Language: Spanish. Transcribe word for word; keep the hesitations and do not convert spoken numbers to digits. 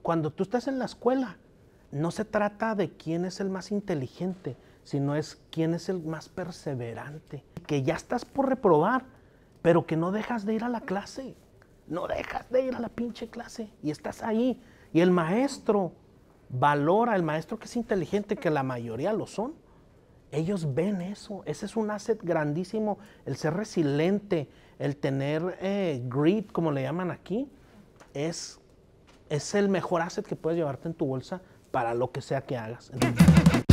cuando tú estás en la escuela, no se trata de quién es el más inteligente, sino es quién es el más perseverante. Que ya estás por reprobar, pero que no dejas de ir a la clase. No dejas de ir a la pinche clase y estás ahí. Y el maestro valora, el maestro que es inteligente, que la mayoría lo son, ellos ven eso. Ese es un asset grandísimo, el ser resiliente, el tener eh, grit, como le llaman aquí, es, es el mejor asset que puedes llevarte en tu bolsa para lo que sea que hagas. Entonces,